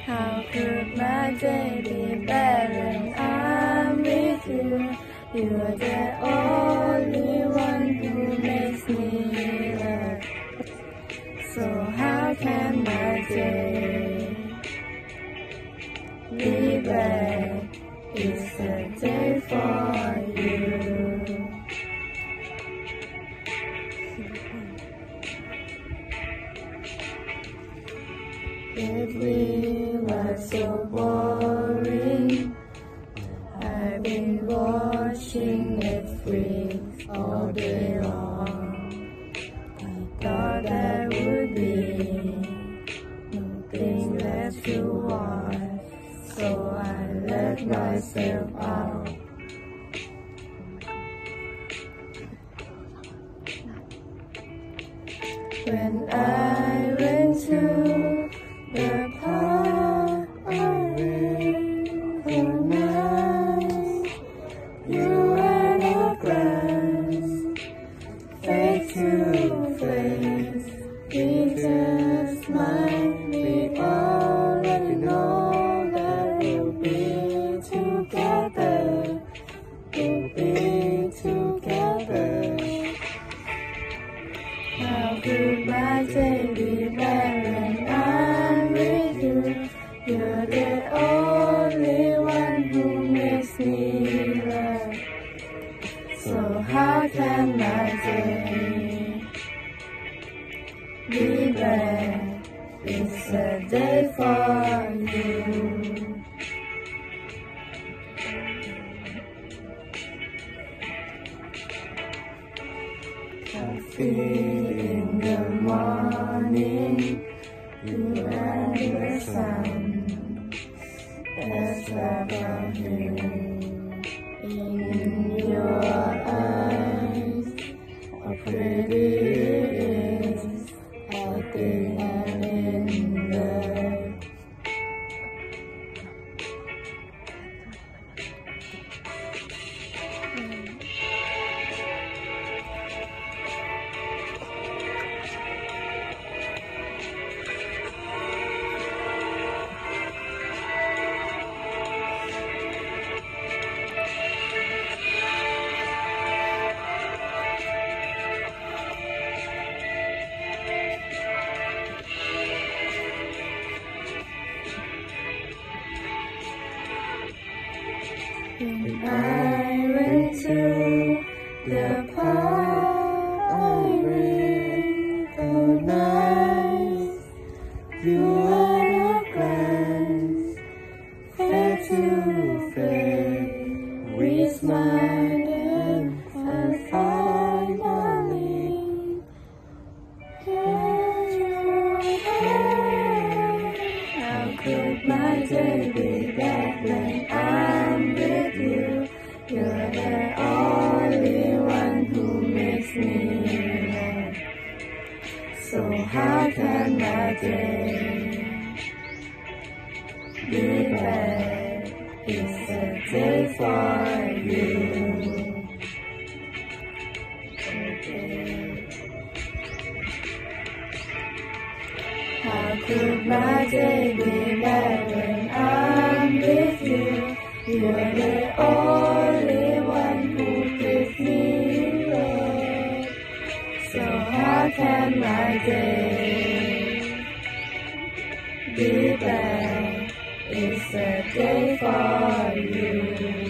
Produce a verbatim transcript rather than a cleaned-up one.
How could my day be better when I'm with you? You're the only one who makes me love. So how can my day be better? It's a day for you. Lately, life's so boring. I've been watching Netflix all day long. I thought there would be nothing left to watch, so I let myself out. When I went to the park, the night, you and the grass, face to face, we just might be already know that we'll be together, we'll be together. How could my day be better when I'm with you? You're the only one who makes me love. So how can my day be better? It's a day for you. Coffee in the morning, you and the sun, that's about you. In your eyes, how pretty it is, I think I'm in love. When I went to the park, I read the night, you at a glance, face to face, we smiled and finally here you are. How could my day be better when I'm with you? You're the only one who makes me laugh. So how can my day be better? It's a day for you. How could my day be better when I'm with you? You're the only one who gives me love. So how can my day be better? It's a day for you.